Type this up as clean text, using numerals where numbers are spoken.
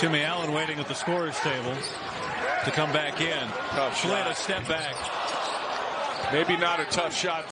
Timmy Allen waiting at the scorer's table to come back in. Tough Flynn shot. a step back. Maybe not a tough shot